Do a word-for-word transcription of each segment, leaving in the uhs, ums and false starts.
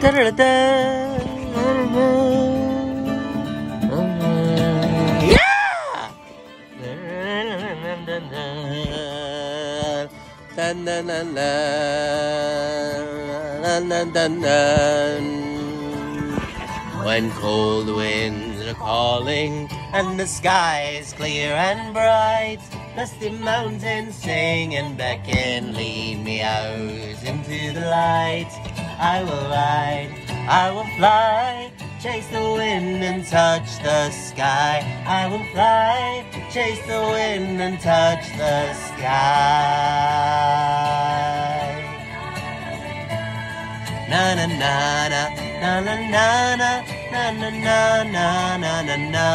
Dun, dun, dun, dun, dun, dun, dun. When cold winds are calling and the sky is clear and bright, dusty mountains sing and beckon, lead me out into the light. I will ride, I will fly, chase the wind and touch the sky. I will fly, chase the wind and touch the sky. Na na na na na na na na na na na na na na.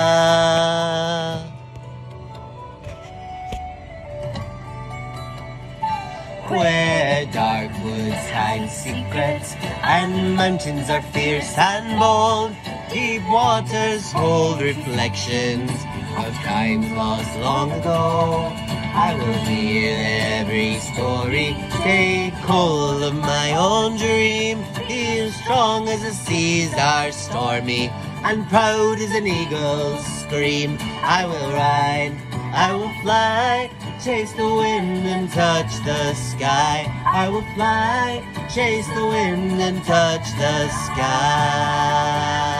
Where dark woods hide secrets and mountains are fierce and bold, deep waters hold reflections of times lost long ago. I will hear every story, take hold of my own dream. Be as strong as the seas are stormy, and proud as an eagle's scream. I will ride, I will fly, chase the wind and touch the sky. I will fly, chase the wind and touch the sky.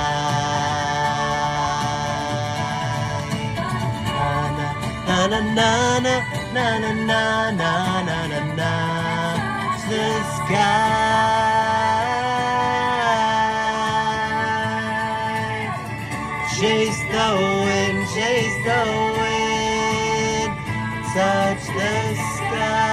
Na na na na na na na na na na na. The sky. Chase the wind, chase the wind, touch the sky.